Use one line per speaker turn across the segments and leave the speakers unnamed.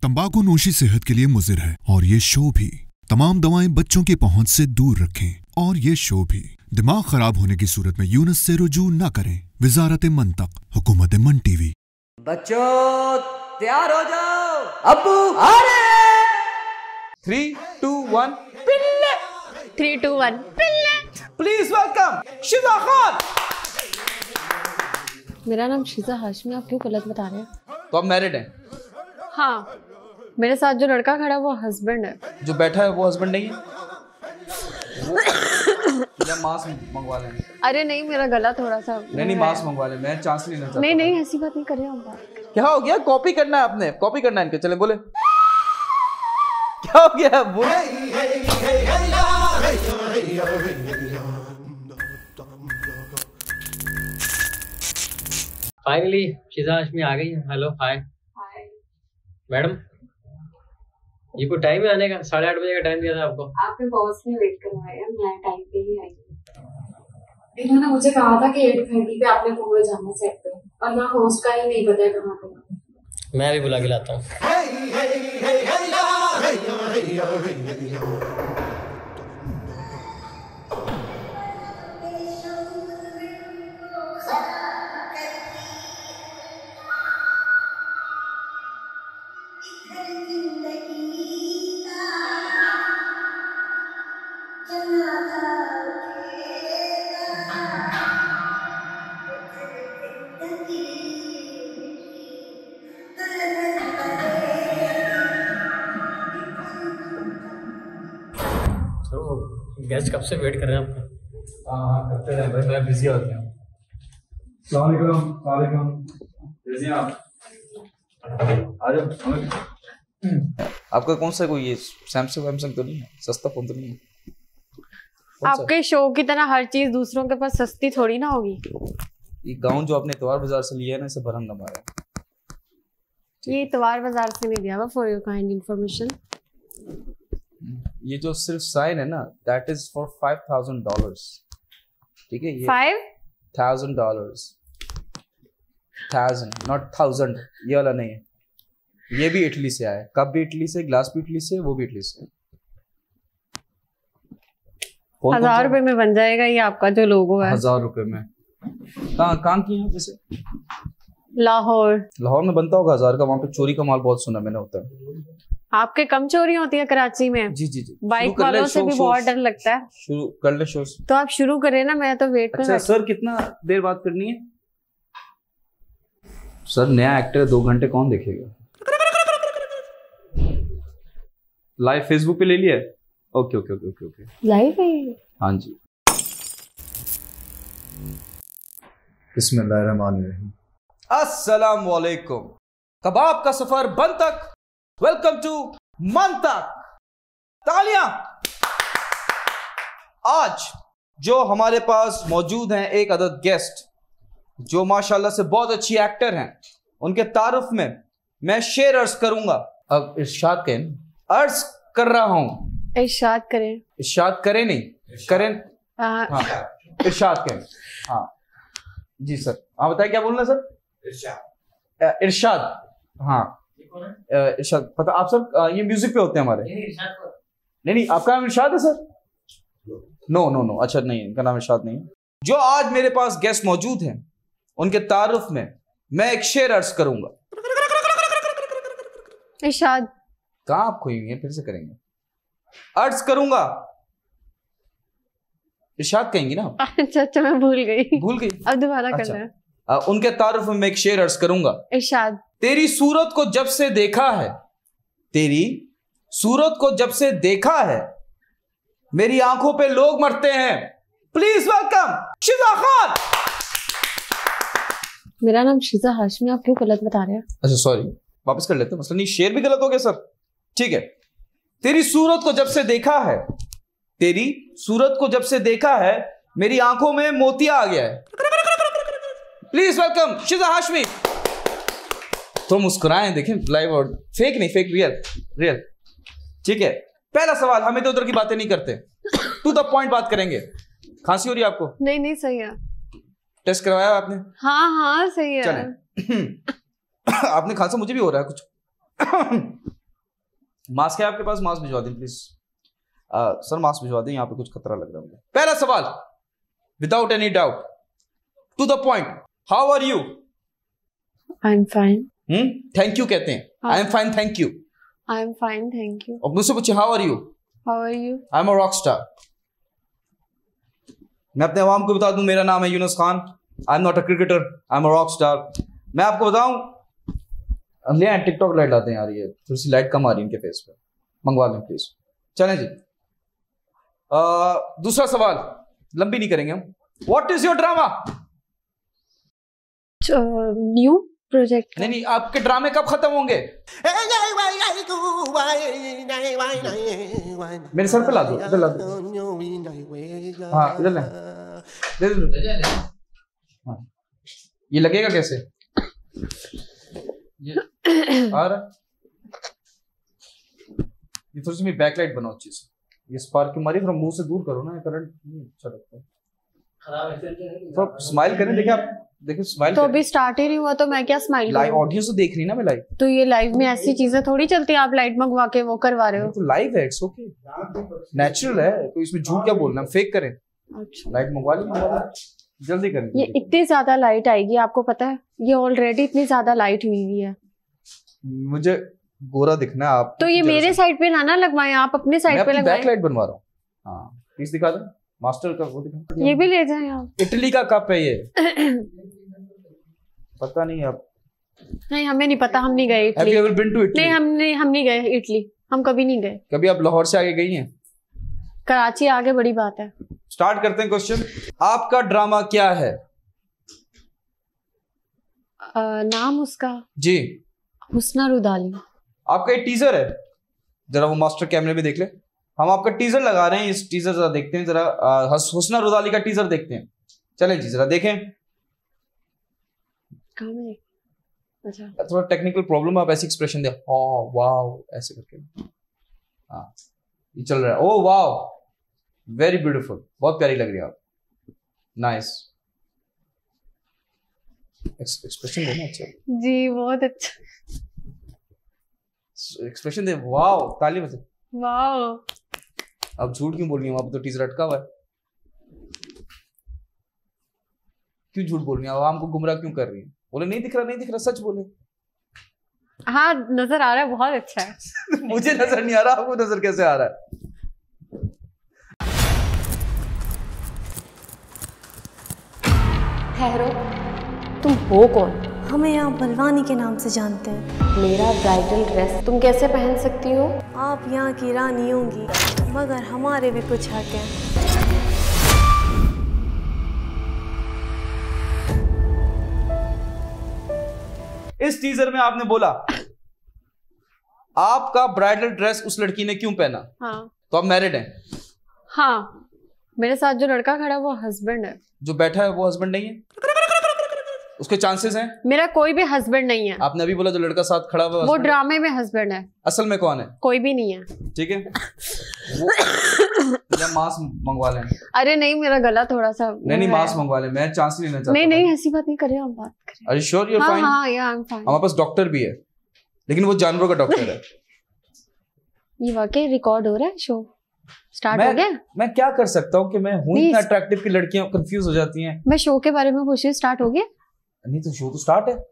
तंबाकू नोशी सेहत के लिए मुजिर है और ये शो भी। तमाम दवाएं बच्चों की पहुंच से दूर रखें और ये शो भी दिमाग खराब होने की सूरत में यूनिस से रुजू न करें। वजारत मंतक, हुकूमत मन टीवी।
बच्चों तैयार हो जाओ, अब्बू आ रहे।
3, 2, 1
पिल्ले। 3, 2, 1 पिल्ले।
Please welcome Shiza Khan.
मेरा नाम शीजा हाशमी, आप क्यों गलत बता रहे हैं?
तो आप मैरिड हैं?
हाँ, मेरे साथ जो लड़का खड़ा है वो हस्बैंड है।
जो बैठा है वो हस्बैंड नहीं है? या मास्क मंगवा लें?
अरे नहीं, मेरा गला थोड़ा सा
नहीं मास्क मंगवा लें, मैं चांस नहीं लेना चाहता।
नहीं ऐसी बात नहीं कर रहे हम।
क्या हो गया? कॉपी करना है आपने, कॉपी करना है इनके। चले बोले क्या हो गया? बोले
फाइनली शीजा हाशमी आ गई है। हेलो हाय मैडम, ये कोई टाइम है आने का? 8:30 बजे का टाइम दिया था आपको।
आपके बॉस ने वेट करवाया, मैं टाइम पे ही आई। इन्होंने मुझे कहा था कि 8:30 पे आपने पूरे जाना सेट पे, और यहाँ होस्ट का ही नहीं पता है कहाँ पे।
मैं भी बुला के लाता हूँ। गेस्ट कब से वेट कर रहे हैं आपका?
हाँ करते हैं भाई, मैं बिजी होता हूँ। अस्सलाम वालेकुम। कैसे हैं आप? आ जाओ। आपका कौन सा कोई ये सैमसंग तो नहीं है? सस्ता फोन तो नहीं है?
आपके शो की तरह हर चीज दूसरों के पास सस्ती थोड़ी ना होगी।
ये गाउन जो आपने इतवार बाजार से लिया है ना, इसे भरम न मारा।
ये इतवार बाजार से नहीं दिया हुआ, फॉर योर काइंड इंफॉर्मेशन।
ये जो सिर्फ साइन है ना, दैट इज फॉर $5,000। ठीक है? ये $5,000, 1000 नॉट 1000। ये वाला नहीं है। ये भी इटली से आया है। कप भी इटली से, ग्लास भी इटली से, वो भी इटली से।
1000 रुपए में बन जाएगा ये आपका जो लोगो है।
1000 रुपए में? कहाँ की है वैसे?
लाहौर
में बनता होगा 1000 का। वहाँ पे चोरी का माल बहुत सुना मैंने होता है।
आपके कम चोरी होती है कराची में?
जी।
बाइक वालों से भी बहुत डर लगता है।
शुरू कर ले शो।
तो आप शुरू करें ना, मैं तो वेट कर।
अच्छा सर, कितना देर बात करनी है? सर नया एक्टर है, 2 घंटे कौन देखेगा? लाइव फेसबुक पे ले लिया? ओके।
लाइव है?
हाँ जी। बिस्मिल्लाहिर्रहमानिर्रहीम। अस्सलाम वालेकुम। कबाब का सफर बन तक, वेलकम टू मन तक। तालियां। आज जो हमारे पास मौजूद हैं एक अदद गेस्ट, जो माशाल्लाह से बहुत अच्छी एक्टर हैं, उनके तारुफ में मैं शेर अर्ज करूंगा। अब इरशाद करें, अर्ज कर रहा हूं।
इरशाद करें।
इरशाद करें नहीं करें। हाँ इरशाद करें। हाँ जी सर। हाँ बताइए क्या बोलना सर? इरशाद। हाँ इरशाद। पता आप सर, ये म्यूजिक पे होते हैं हमारे। नहीं आपका नाम इरशाद है सर? नो। अच्छा नहीं, इनका नाम इरशाद नहीं है। जो आज मेरे पास गेस्ट मौजूद हैं, उनके तारुफ में मैं एक शेर अर्ज करूंगा।
इरशाद।
कहाँ आप खोई हुई हैं? फिर से करेंगे। अर्ज करूंगा। इरशाद कहेंगी ना?
अच्छा मैं भूल गई। अब दोबारा करना है।
उनके तारुफ में मैं एक शेर अर्ज करूंगा।
इरशाद।
तेरी सूरत को जब से देखा है, तेरी सूरत को जब से देखा है, मेरी आंखों पे लोग मरते हैं। Please welcome Shiza Khan.
मेरा नाम शीजा हाशमी, आप क्यों गलत बता रहे हैं?
अच्छा सॉरी, वापस कर लेते हैं। मसला नहीं, शेर भी गलत हो गया सर। ठीक है। तेरी सूरत को जब से देखा है, तेरी सूरत को जब से देखा है, मेरी आंखों में मोतिया आ गया है। Please welcome Shiza Hashmi. तो मुस्कुराएं, देखें लाइव और फेक नहीं, फेक रियल। ठीक है। पहला सवाल, हम इधर उधर की बातें नहीं करते, टू द पॉइंट बात करेंगे। खांसी हो रही है आपको?
नहीं सही है।
टेस्ट करवाया आपने?
हाँ सही है।
चलें। आपने खांसा, मुझे भी हो रहा है कुछ। मास्क है आपके पास? मास्क भिजवा दें प्लीज। सर मास्क भिजवा दें, यहाँ पे कुछ खतरा लग रहा है मुझे। पहला सवाल, without any doubt, to the point, how are you?
I am fine.
Thank you कहते हैं, I am fine thank you.
I am fine thank you.
और मुझसे पूछे how are you?
How are you?
I am a rock star. मैं अपने अवाम को बता दूं, मेरा नाम है Younus Khan. I am not a cricketer, I am a rock star. मैं आपको बताऊं, ले आए टिकटॉक लाइट लाते हैं यार, ये थोड़ी सी लाइट कम आ रही है इनके फेस पे, मंगवा लें प्लीज। चलें जी, दूसरा सवाल, लंबी नहीं करेंगे हम। What is your drama?
New project.
नहीं, आपके ड्रामे कब खत्म होंगे? मेरे सर पे ला दो, इधर ला दो। हाँ इधर ले, हाँ। ये लगेगा कैसे? ये आ रहा, ये थोड़ी सी मेरी बैकलाइट बनाओ अच्छी से। ये स्पार्क क्यों मारी? थोड़ा मुंह से दूर करो ना, करंट नहीं अच्छा लगता है। तो स्माइल करें, देखिए आप, देखिए स्माइल।
तो अभी स्टार्ट ही नहीं हुआ तो मैं क्या स्माइल करूं?
लाइव ऑडियंस तो देख रही ना मैं लाइव।
तो ये लाइव में ऐसी चीजें थोड़ी चलती है, आप लाइट मंगवा के वो करवा रहे हो।
तो लाइव है, इट्स ओके, नेचुरल है, तो इसमें झूठ क्या बोलना, फेक करें।
अच्छा,
लाइट मंगवा ली, जल्दी करें।
ये इतनी ज्यादा लाइट आएगी आपको पता है? ये ऑलरेडी इतनी ज्यादा लाइट हुई हुई है।
मुझे गोरा दिखना है आप
तो ये मेरे साइड पे ना लगवाएं, आप अपने साइड पे लगवाएं।
बैक लाइट बनवा रहा हूँ। हाँ प्लीज दिखा दो, मास्टर का वो दिखा।
ये भी ले जाएं आप।
इटली का कप है ये। पता नहीं आप?
नहीं हमें नहीं पता, हम नहीं गए
Have
Italy.
you ever been to Italy?
नहीं हम नहीं गए इटली, हम कभी नहीं गए।
कभी आप लाहौर से आगे गई हैं?
कराची आगे बड़ी बात है।
स्टार्ट करते हैं क्वेश्चन। आपका ड्रामा क्या है?
नाम उसका
जी
हुस्ना रुदाली।
आपका ये टीजर है, जरा वो मास्टर कैमरे में देख ले। हम आपका टीजर लगा रहे हैं, इस टीजर जरा देखते हैं, जरा हुस्ना रुदाली का टीजर देखते हैं। चलें जी जरा देखें।
कहाँ में? अच्छा
थोड़ा टेक्निकल प्रॉब्लम, आप ऐसे एक्सप्रेशन दे, हाँ वाह ऐसे करके। हाँ ये चल रहा है। ओह वाह वेरी ब्यूटीफुल, बहुत प्यारी लग रही है आप, नाइस। एक्सप्रेशन देना अच्छा
जी, बहुत अच्छा
एक्सप्रेशन दे। वाह ताली बजे।
वाह।
अब झूठ क्यों बोल रही हूँ? आप तो टीजर अटका हुआ है, क्यों झूठ बोल रही है? आवाम को गुमराह क्यों कर रही है? बोले नहीं दिख रहा, सच बोले।
हाँ नजर आ रहा है, बहुत अच्छा है।
मुझे नजर नहीं आ रहा, आपको नजर कैसे आ रहा है?
ठहरो,
तुम हो कौन?
हमें यहाँ बलवानी के नाम से जानते हैं।
मेरा ब्राइडल ड्रेस तुम कैसे पहन सकती हो?
आप यहाँ की रानी होंगी, मगर हमारे भी कुछ हक हैं।
इस टीजर में आपने बोला आपका ब्राइडल ड्रेस उस लड़की ने क्यों पहना?
हाँ
तो आप मैरिड हैं?
हाँ, मेरे साथ जो लड़का खड़ा है वो हस्बैंड है।
जो बैठा है वो हस्बैंड नहीं है? उसके चांसेस हैं?
मेरा कोई भी हस्बैंड नहीं है।
आपने अभी बोला जो लड़का साथ खड़ा हुआ
वो ड्रामे में हस्बैंड है,
असल में कौन है?
कोई भी नहीं है।
ठीक है वो या मास्क मंगवा लें।
अरे नहीं, मेरा गला थोड़ा सा
नहीं मास्क मंगवा लें, मैं चांस नहीं लेना चाहता।
नहीं ऐसी बात नहीं करें, हम बात करें।
Are you sure you are fine?
हाँ या आई एम फाइन।
हमारे पास डॉक्टर भी है, लेकिन वो जानवरों का डॉक्टर है।
ये वाकई रिकॉर्ड हो रहा है? शो स्टार्ट हो गया?
मैं क्या कर सकता हूँ कि मैं हूँ इतना अट्रैक्टिव कि लड़कियां कंफ्यूज हो जाती हैं।
मैं शो के बारे में पूछ रही हूँ, स्टार्ट हो गया?
नहीं तो शो तो स्टार्ट है,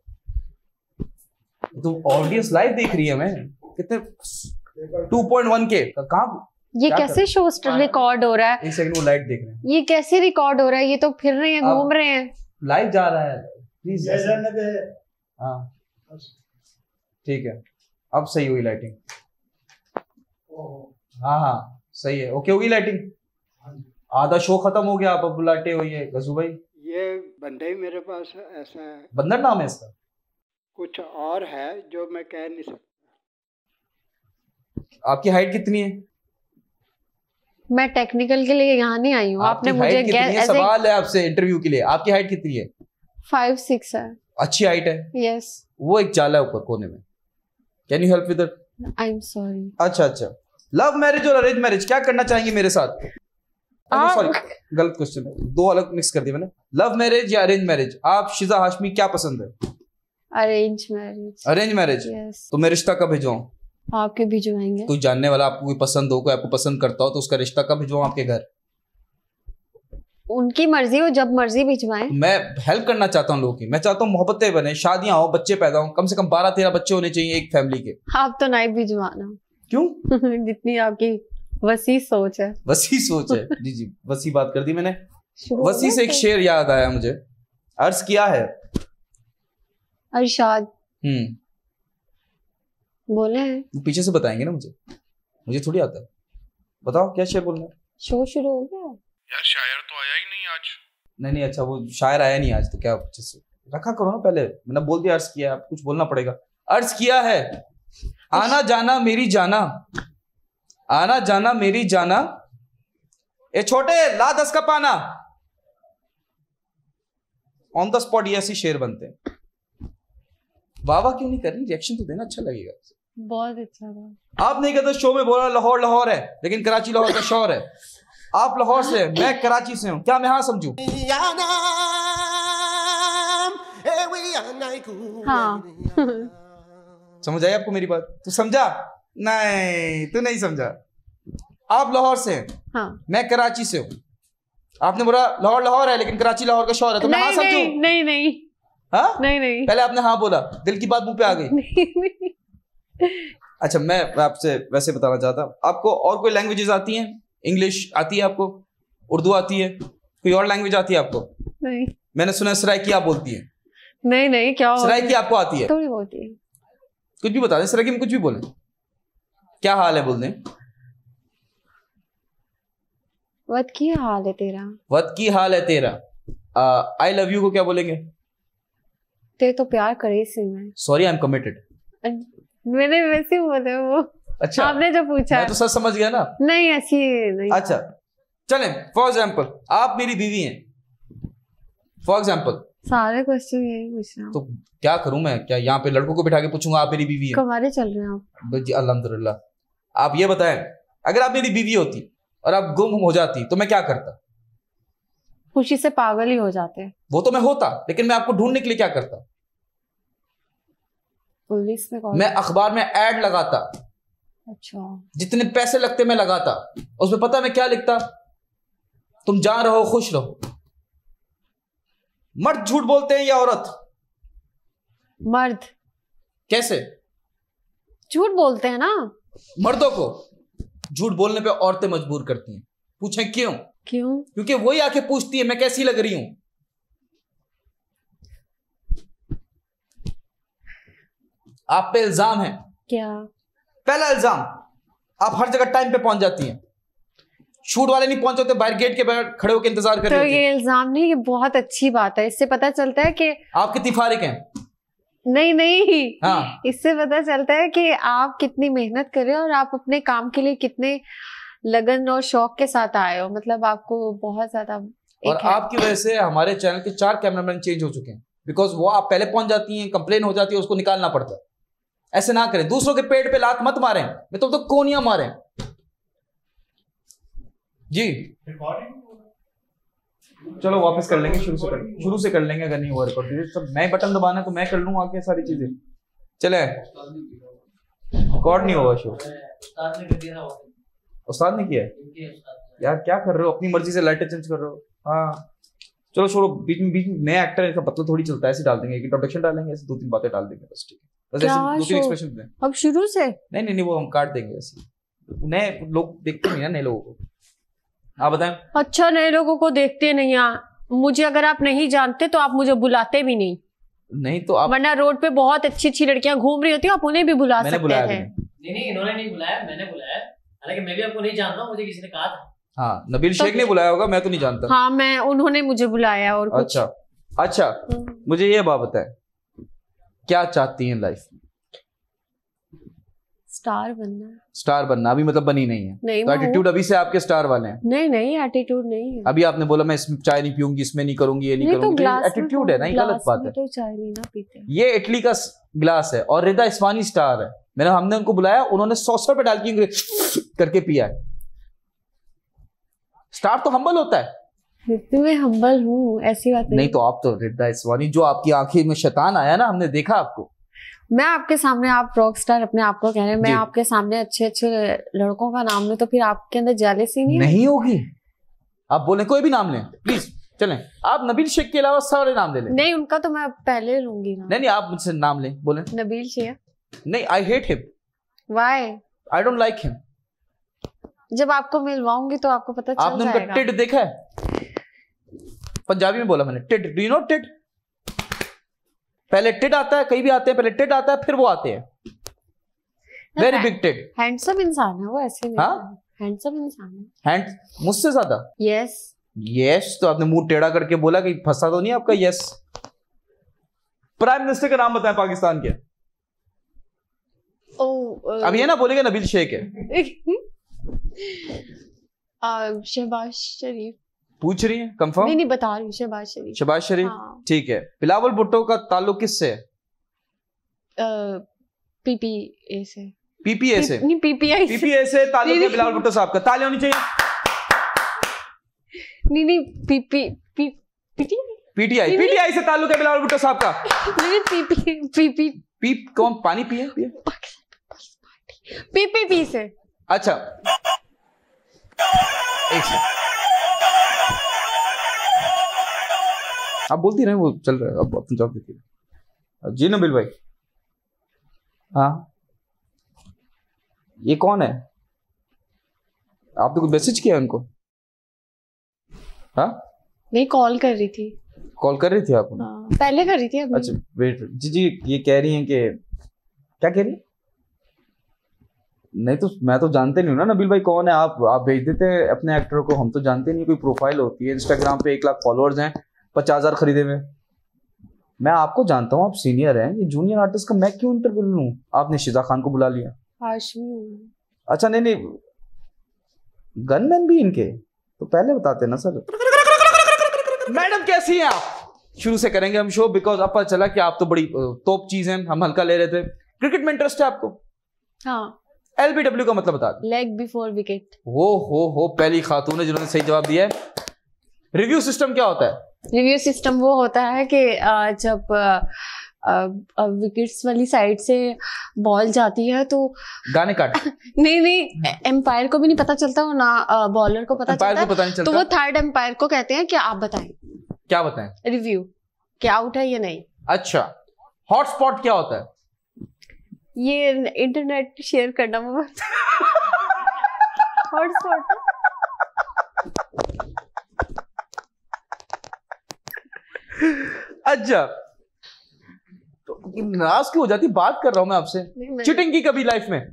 तो ऑडियंस लाइव देख रही है। मैं कितने 2.1K कहाँ?
ये कैसे शो रिकॉर्ड हो रहा है?
एक सेकंड, वो लाइट देख रहे हैं।
ये कैसे रिकॉर्ड हो रहा है? ये तो फिर रहे हैं, घूम रहे हैं।
लाइव जा रहा है प्लीज। हाँ ठीक है, अब सही हुई लाइटिंग। हाँ सही है, ओके होगी लाइटिंग। आधा शो खत्म हो गया, आप अब बुलाते हो। ये गजू भाई,
ये बंदे ही मेरे पास ऐसा है।
बंदर नाम है इसका?
कुछ और है जो मैं कह नहीं सकता।
आपकी हाइट कितनी है?
मैं टेक्निकल के लिए यहाँ नहीं आई हूँ। आपने मुझे
सवाल है आपसे इंटरव्यू के लिए, आपकी हाइट कितनी है?
5'6" है।
अच्छी हाइट है।
यस।
वो एक जाला है ऊपर कोने में, can you help with it?
I am sorry.
अच्छा, लव मैरिज और अरेंज मैरिज, क्या करना चाहेंगे मेरे साथ? सॉरी गलत क्वेश्चन है, दो अलग मिक्स कर दिया मैंने। लव मैरिज या अरेंज मैरिज, आप शिजा हाशमी क्या पसंद है?
Arrange marriage.
Arrange marriage?
Yes.
तो मैं रिश्ता कब भिजवाऊं?
आपके भिजवाएंगे।
कोई जानने वाला आपको कोई पसंद हो, कोई आपको पसंद करता हो तो उसका रिश्ता कब भिजवाऊं आपके घर?
उनकी मर्जी हो, जब मर्जी भिजवाएं।
मैं हेल्प करना चाहता हूँ लोगों की। मैं चाहता हूँ मोहब्बतें बने, शादियां हो, बच्चे पैदा हो, कम से कम 12-13 बच्चे होने चाहिए एक फैमिली के।
आप तो नहीं भिजवाना।
क्यों?
जितनी आपकी वसी सोच है।
वसी सोच है। जी जी, वसी बात कर दी मैंने। वसी से एक शेर याद आया मुझे। अर्ज किया है
अरशाद बोले हैं।
पीछे से बताएंगे ना, मुझे थोड़ी आता है। बताओ क्या शेर बोलना है?
शो शुरू हो गया
यार, शायर तो आया ही नहीं आज।
नहीं, अच्छा वो शायर आया नहीं आज, तो क्या अच्छे से रखा करो ना। पहले मैंने बोल दिया अर्ज किया, आप कुछ बोलना पड़ेगा। अर्ज किया है आना जाना मेरी जाना, आना जाना मेरी जाना, ए छोटे ला 10 का पाना। ऑन द स्पॉट ये ऐसी शेर बनते हैं। वाह वाह क्यों नहीं कर रही? रिएक्शन तो देना, अच्छा लगेगा।
बहुत अच्छा था।
आप नहीं कहते शो में बोला लाहौर लाहौर है, लेकिन कराची लाहौर का शौर है। आप लाहौर से, मैं कराची से हूं, क्या मैं हाँ समझू?
हाँ।
समझ आई आपको मेरी बात? तू समझा? नहीं, तू नहीं समझा। आप लाहौर से हैं,
हाँ।
मैं कराची से हूँ। आपने बोला लाहौर लाहौर है, लेकिन कराची लाहौर का शौर है, तो मैं हाँ समझू?
नहीं नहीं
हाँ
नहीं।
पहले आपने हाँ बोला, दिल की बात मुंह पे आ गई।
नहीं।
अच्छा, मैं आपसे वैसे बताना चाहता हूँ, आपको और कोई लैंग्वेजेस आती हैं? इंग्लिश आती है आपको? उर्दू आती है? कोई और लैंग्वेज आती है आपको?
नहीं।
मैंने सुना सराइकी आप बोलती है।
नहीं क्या
सराइकी आपको आती है?
थोड़ी होती है।
कुछ भी बता दें, सराइकी में कुछ भी बोलें। क्या हाल है बोल दें।
वत की हाल है तेरा।
वत की हाल है तेरा। आई लव यू को क्या बोलेंगे?
तेरे तो प्यार करे सी मैं।
Sorry I am committed.
मैंने वैसे बोले वो।
अच्छा,
आपने जो पूछा
मैं तो सच समझ गया ना।
नहीं ऐसी नहीं।
अच्छा चलें, फॉर एग्जाम्पल आप मेरी बीवी हैं, फॉर एग्जाम्पल।
सारे क्वेश्चन यही पूछ रहा हूँ।
तो क्या करूं मैं? क्या यहाँ पे लड़कों को बिठा के पूछूंगा आप मेरी बीवी हैं?
कमारे चल रहे हैं आप।
जी अल्हम्दुलिल्लाह। आप ये बताएं, अगर आप मेरी बीवी होती और आप गुम हो जाती तो मैं क्या करता?
खुशी से पागल ही हो जाते।
वो तो मैं होता, लेकिन मैं आपको ढूंढने के लिए क्या करता?
पुलिस में कॉल।
मैं अखबार में ऐड लगाता।
अच्छा।
जितने पैसे लगते मैं लगाता। उसमें पता मैं क्या लिखता? तुम जहां रहो खुश रहो। मर्द झूठ बोलते हैं या औरत?
मर्द।
कैसे?
झूठ बोलते हैं ना।
मर्दों को झूठ बोलने पे औरतें मजबूर करती हैं। पूछें क्यों? क्योंकि वही आके पूछती है मैं कैसी लग रही हूं। आप पे इल्जाम है।
क्या?
पहला इल्जाम, आप हर जगह टाइम पे पहुंच जाती हैं। शूट वाले नहीं पहुंचे होते, बाहर गेट के बाहर खड़े होकर इंतजार कर रहे
तो
होते।
ये इल्जाम नहीं, ये बहुत अच्छी बात है। इससे पता चलता है कि
आप कितनी फारिग हैं।
नहीं
हाँ।
इससे पता चलता है कि आप कितनी मेहनत कर रहे हो और आप अपने काम के लिए कितने लगन और शौक के साथ आए हो। मतलब आपको बहुत ज्यादा
और आपकी वजह से हमारे चैनल के 4 कैमरामैन चेंज हो चुके हैं। बिकॉज वो आप पहले पहुंच जाती हैं, कंप्लेन हो जाती है, उसको निकालना पड़ता है। ऐसे ना करें, दूसरों के पेट पे लात मत मारें, मैं तो कोनियां मारें। जी चलो वापस कर लेंगे, शुरू से कर लेंगे। अगर नहीं हुआ रिकॉर्ड सब मैं बटन दबाना है तो मैं कर लूंगा आके सारी चीजें। चले रिकॉर्ड नहीं होगा शो। उस्ताद ने किया है यार, क्या कर रहे हो? अपनी मर्जी से लाइटें चेंज कर रहे हो। हाँ चलो छोड़ो, बीच में नया एक्टर है, पता थोड़ी चलता है। ऐसे डाल देंगे, एक इंट्रोडक्शन डालेंगे, ऐसे 2-3 बातें डाल देंगे बस। ठीक है, बस ऐसे 2-3 एक्सप्रेशन दें।
अब शुरू से
नहीं वो हम काट देंगे। ऐसे नए लोग देखते नहीं ना, नए लोगों को। आप बताएं।
अच्छा, नए लोगों को देखते नहीं। मुझे अगर आप नहीं जानते तो आप मुझे बुलाते भी नहीं
तो आप,
वरना रोड पे बहुत अच्छी अच्छी लड़कियां घूम रही होती है, आप उन्हें भी बुला सकते थे।
नहीं इन्होंने नहीं बुलाया, मैंने बुलाया। हालांकि मैं भी आपको नहीं जानता हूँ, मुझे किसी ने कहा था।
हाँ नबील शेख ने बुलाया होगा, मैं तो नहीं जानता।
हाँ उन्होंने मुझे बुलाया। और कुछ।
अच्छा मुझे ये बात बताएं, क्या चाहती हैं लाइफ में? स्टार बनना। अभी मतलब बनी नहीं है?
नहीं,
तो एटीट्यूड अभी से आपके स्टार वाले हैं?
नहीं एटीट्यूड नहीं है।
अभी आपने बोला मैं इसमें चाय नहीं पीऊंगी, इसमें नहीं करूंगी, ये नहीं करूंगी, एटीट्यूड है ना, ये गलत बात है।
तो चाय नहीं ना पीते।
ये इटली का ग्लास है और रिदा इस्वानी स्टार है। हमने उनको बुलाया, उन्होंने 100 पे डाल के करके पिया है। स्टार तो हम्बल होता है।
मैं हम्बल हूँ, ऐसी बात
नहीं तो आप तो रिदा इस्वानी, जो आपकी आंखें में शैतान आया ना, हमने देखा आपको।
मैं आपके सामने, आप रॉक स्टार अपने आप को कह रहे हैं, मैं
जी।
आपके सामने अच्छे अच्छे लड़कों का नाम लूं तो फिर आपके अंदर जेलसी नहीं
होगी। आप बोले कोई भी नाम लें प्लीज, चलें। आप नबील शेख के अलावा सारे नाम ले लें।
नहीं, उनका तो मैं पहले लूंगी ना।
नहीं आप मुझसे नाम लें, बोले।
नबील शेख।
नहीं, I hate him.
Why?
I don't like him.
जब आपको मिलवाऊंगी तो आपको पता चल
आपने उनका
जाएगा।
टिड देखा है? पंजाबी में बोला मैंने, टिड। डू यू नो टिड? पहले टिड आता है, कहीं भी आते हैं, पहले टिड आता है फिर वो आते हैं। Very big टिड।
हैंडसम इंसान है वो, ऐसे नहीं।
हाँ?
हैंडसम इंसान है।
हैंड मुझसे ज्यादा?
यस।
यस, तो आपने मुंह टेढ़ा करके बोला कि फंसा तो नहीं आपका यस। प्राइम मिनिस्टर का नाम बताएं पाकिस्तान के। अब ये ना बोलेगा नबील शेख है।
शहबाज शरीफ।
पूछ रही है कंफर्म?
नहीं बता रही हूँ, शहबाज शरीफ।
शहबाज शरीफ।
हाँ।
ठीक है। बिलावल भुट्टो का ताल्लुक किससे है?
पीपीए से।
पीपीए से?
नहीं, पीपीआई से।
पीपीए से ताल्लुक है बिलावल भुट्टो साहब का। ताली होनी चाहिए।
नहीं
पीटीआई से ताल्लुक है बिलावल भुट्टो साहब का। पीप कौन? पानी पिए?
पीपीपी से।
अच्छा, एक सेकंड आप बोलती रहे, वो चल रहा है। अब अपनी जॉब देखिए। जी नबील भाई। हाँ, ये कौन है? आपने कुछ मैसेज किया उनको? हाँ,
नहीं, कॉल कर रही थी।
कॉल कर रही थी आप?
हाँ, पहले कर रही थी अभी।
अच्छा वेट जी, ये कह रही हैं कि क्या कह रही? नहीं तो मैं तो जानते नहीं हूँ ना नबील भाई कौन है। आप भेज देते अपने एक्टर को, हम तो जानते नहीं। कोई प्रोफाइल होती है इंस्टाग्राम पे, 1 लाख फॉलोअर्स हैं, 50,000 खरीदे हुए। मैं आपको जानता हूँ, आप सीनियर हैं। ये जूनियर आर्टिस्ट का मैं क्यों इंटरव्यू लूँ? आपने शिजा खान को बुला लिया। अच्छा नहीं, गनमैन भी इनके तो पहले बताते ना सर। मैडम कैसी हैं आप? शुरू से करेंगे हम शो, बिकॉज अब पता चला कि आप तो बड़ी तोप चीज हैं, हम हल्का ले रहे थे। क्रिकेट में इंटरेस्ट है आपको?
हाँ।
LBW का मतलब बता दें।
Leg before wicket.
हो पहली खातून है जिन्होंने सही जवाब दिया है। रिव्यू सिस्टम क्या होता है?
रिव्यू सिस्टम वो होता है कि जब विकेट्स वाली साइड से बॉल जाती है तो
गाने काट।
नहीं, एम्पायर को भी नहीं पता चलता और ना बॉलर को पता
एम्पायर
चलता,
को पता नहीं चलता।
तो वो थर्ड एम्पायर को कहते हैं कि आप बताएं।
क्या बताएं?
रिव्यू कि आउट है या नहीं।
अच्छा, हॉटस्पॉट क्या होता है?
ये इंटरनेट शेयर करना हॉटस्पॉट।
अच्छा, तो नाराज क्यों हो जाती? बात कर रहा हूं मैं आपसे। चीटिंग की कभी लाइफ में?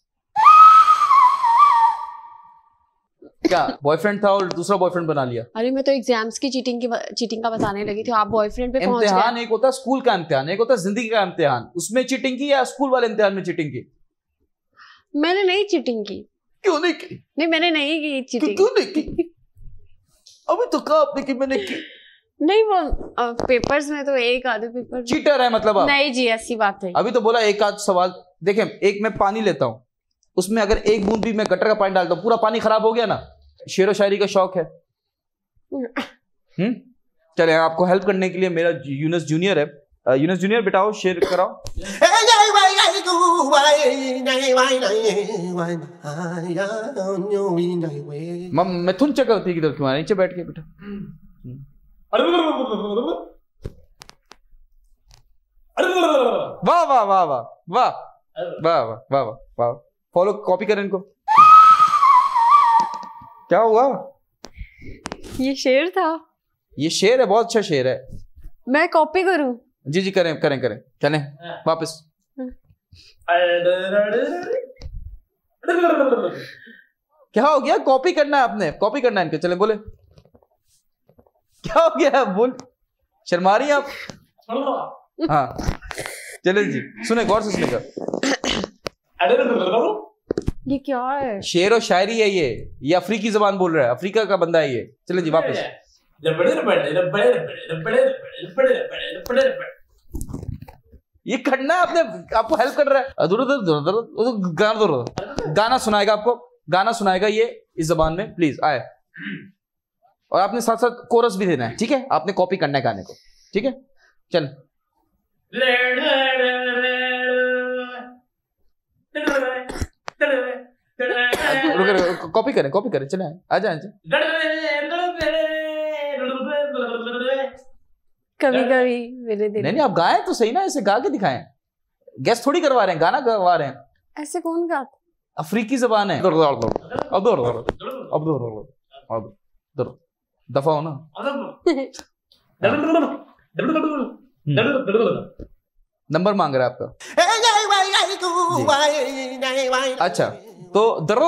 क्या बॉयफ्रेंड था और दूसरा बॉयफ्रेंड बना लिया?
अरे मैं तो एग्जाम्स की चीटिंग का बताने लगी थी, आप बॉयफ्रेंड पे पहुंच गए।
इम्तिहान एक होता है स्कूल का इम्तिहान, एक होता है जिंदगी का इम्तिहान। उसमें चीटिंग की या स्कूल वाले इम्तिहान में चीटिंग की?
मैंने नहीं चीटिंग की।
क्यों नहीं की?
नहीं, मैंने नहीं की चीटिंग।
क्यों नहीं की? अभी तो कहा आपने कि मैंने की।
नहीं, वो पेपर्स में तो एक आधे पेपर।
चीटर है मतलब आप?
नहीं जी, ऐसी बात है।
अभी तो बोला एक आध सवाल। देखें, एक मैं पानी लेता हूं, उसमें अगर एक बूंद भी मैं गटर का पानी डालता हूं, पूरा पानी खराब हो गया ना। शेरो शायरी का शौक है? चले, आपको हेल्प करने के लिए मेरा यूनस जूनियर है। यूनस जूनियर बिठाओ, शेर कराओ। मिथुन चक्रवर्ती की तरफ क्यों नीचे बैठ के बेटा? वाह वाह वाह वाह वाह वाह वाह वाह वाह। फॉलो, कॉपी करें इनको। क्या हुआ?
ये शेर था।
ये शेर है, बहुत अच्छा शेर है।
मैं कॉपी करूं?
जी करें करें करें। चलें वापस। क्या हो गया? कॉपी करना है आपने, कॉपी करना है इनके। चले बोले, क्या हो गया? बोल, शर्मा रही हैं आप? हाँ चले जी, सुने गौर से सुनेगा।
ये क्या है?
शेर और शायरी है ये अफ्रीकी जबान बोल रहा है, अफ्रीका का बंदा है ये। चले जी वापस। ये करना है आपने, आपको हेल्प कर रहा है। गाना सुनाएगा आपको, गाना सुनाएगा ये इस जबान में, प्लीज आए। और आपने साथ साथ कोरस भी देना है, ठीक है? आपने कॉपी करना है गाने को, ठीक है? चल। कॉपी करें चले आ जाए।
कभी कभी मेरे दिल
नहीं आप गाएं तो सही ना, ऐसे गा के दिखाएं। गेस थोड़ी करवा रहे हैं, गाना करवा रहे हैं।
ऐसे कौन गाता?
अफ्रीकी जबान है। अब दफा हो ना। नंबर मांग रहा है आपका। अच्छा तो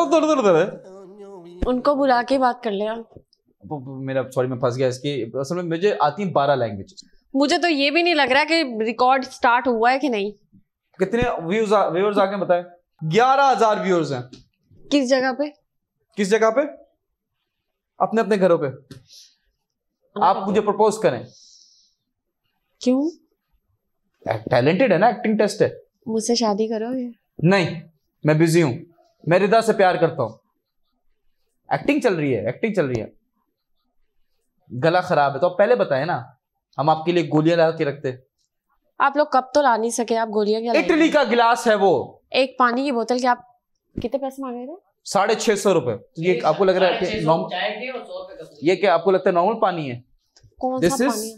उनको बुला के बात कर लिया।
मेरा सॉरी मैं फंस गया इसकी। असल में मुझे आती है 12 लैंग्वेज।
मुझे तो ये भी नहीं लग रहा कि रिकॉर्ड स्टार्ट हुआ है कि नहीं।
कितने व्यूअर्स आके बताएं। 11,000 व्यूअर्स हैं।
किस जगह पे? अपने अपने घरों पे। आप मुझे प्रपोज करें। क्यों?
टैलेंटेड है ना, एक्टिंग टेस्ट है।
मुझसे शादी करोगे?
नहीं मैं बिजी हूं, मैं रिदा से प्यार करता हूं। एक्टिंग चल रही है। गला खराब है तो आप पहले बताए ना, हम आपके लिए गोलियां ला के रखते।
आप लोग कब तो ला नहीं सके, आप गोलियां क्या?
इटली का गिलास है वो।
एक पानी की बोतल के आप कितने पैसे मांगे थे?
650 रुपए। तो ये आपको लग रहा है कि नॉर्मल? ये क्या आपको लगता है नॉर्मल पानी है?
कौन सा पानी?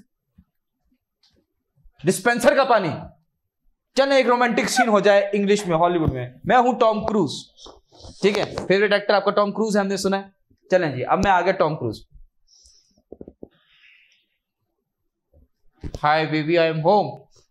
डिस्पेंसर का पानी। चलो एक रोमांटिक सीन हो जाए इंग्लिश में, हॉलीवुड में। मैं हूं टॉम क्रूज, ठीक है? फेवरेट एक्टर आपका टॉम क्रूज है, हमने सुना है। चलें जी, अब मैं आ गया Tom Cruise. Hi baby I am home.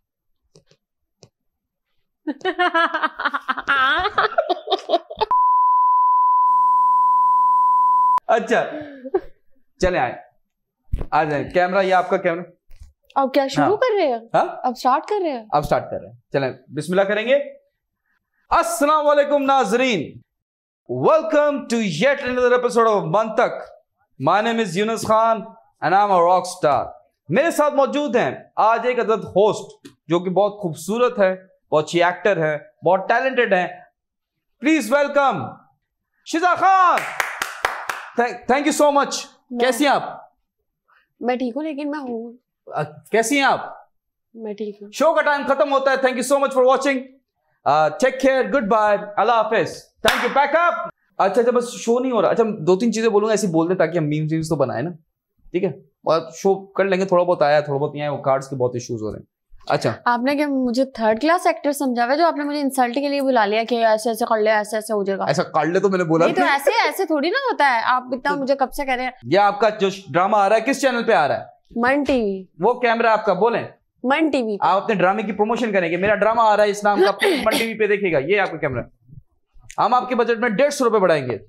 अच्छा चले आए, आ जाए। कैमरा, ये आपका कैमरा।
अब क्या शुरू कर रहे हैं?
हाँ?
अब स्टार्ट कर रहे हैं?
अब स्टार्ट कर रहे हैं। चलें बिस्मिल्लाह करेंगे। अस्सलाम वालेकुम नाजरीन, welcome to yet another episode of Mantaq. My name is Younus Khan and I am a rock star. मेरे साथ मौजूद हैं आज एक अदद होस्ट जो कि बहुत खूबसूरत है, बहुत अच्छी एक्टर है, बहुत टैलेंटेड है। Please welcome Shiza Khan. Thank you so much. कैसी हैं आप?
मैं ठीक हूँ, लेकिन मैं हूँ।
कैसी हैं आप?
मैं ठीक हूँ।
शो का टाइम खत्म होता है। Thank you so much for watching. Take care, good bye, अल्लाह हाफिज, थैंक यू, पैक अप। अच्छा बस शो नहीं हो रहा। अच्छा 2-3 चीजें बोलूंगा, ऐसी बोल दे ताकि हम मीम्स तो बनाए ना, ठीक है? और शो कर लेंगे। थोड़ा बहुत आया, थोड़ा बहुत नहीं आया, वो कार्ड्स के बहुत इश्यूज हो रहे हैं। अच्छा
आपने क्या मुझे थर्ड क्लास एक्टर समझा हुआ है जो आपने मुझे इंसल्ट के लिए बुला लिया कि ऐसे ऐसे कर ले, ऐसे ऐसे हो जाएगा?
ऐसा कर ले तो मैंने बोला
नहीं, तो ऐसे थोड़ी ना होता है। आप इतना मुझे कब से कह रहे हैं?
ये आपका जो ड्रामा आ रहा है किस चैनल पे आ रहा है?
मन टीवी।
वो कैमरा आपका, बोलें।
मन टीवी।
आप अपने ड्रामे की प्रमोशन करेंगे। मेरा ड्रामा आ रहा है इस नाम का, मन टीवी पे देखिएगा। ये आपका कैमरा। हम आपके बजट में 150 रुपए बढ़ाएंगे।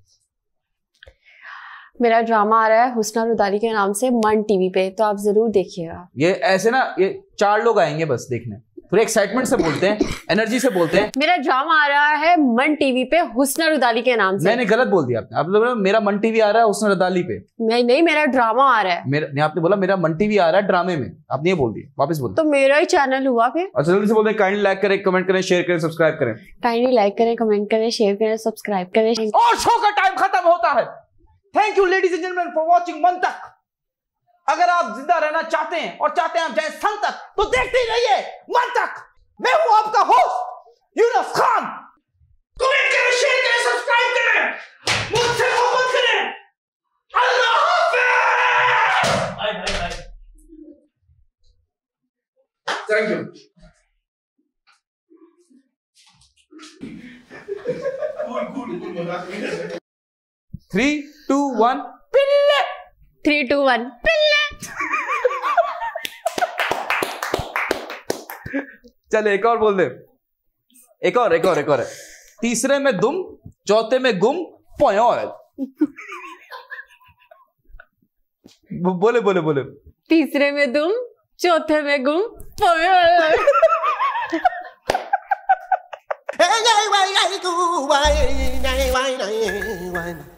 मेरा ड्रामा आ रहा है हुस्ना रुदाली के नाम से मन टीवी पे, तो आप जरूर देखिएगा।
ये ऐसे ना, ये 4 लोग आएंगे बस देखने। थोड़े एक्साइटमेंट से बोलते हैं, एनर्जी से बोलते हैं।
मेरा ड्रामा आ रहा है मन टीवी पे हुस्ना रुदाली के नाम से।
नहीं गलत बोल दिया आपने। आप लोग मेरा मन टीवी आ रहा है हुस्ना रुदाली पे।
नहीं मेरा ड्रामा आ रहा है।
नहीं, आपने बोला मेरा मन टीवी आ रहा है ड्रामे में। आपने ये बोल दिया, वापस बोल।
तो मेरा ही चैनल हुआ फिर।
अच्छा जल्दी से बोलते हैं, काइंडली लाइक करें, कमेंट करें, शेयर करें, सब्सक्राइब करें।
काइंडली लाइक करें, कमेंट करें, शेयर करें, सब्सक्राइब करें।
और शो का टाइम खत्म होता है। Thank you ladies and gentleman for watching Mantaq. अगर आप जिंदा रहना चाहते हैं और चाहते हैं आप जाए सन तक, तो देखते ही रहिए मंतक। मैं हूं आपका होस्ट यूनुस खान। कमेंट करें, शेयर करें, सब्सक्राइब करें, मुझसे मोहब्बत करें। अल्लाह हाफिज़। Thank you. 3, 2, 1 पिल्ले।
3, 2, 1 पिल्ले।
चले एक और बोल दे। एक और। तीसरे में दुम, चौथे में गुम, पोयोल। बोले।
तीसरे में दुम, चौथे में गुम, पोयोल।
Why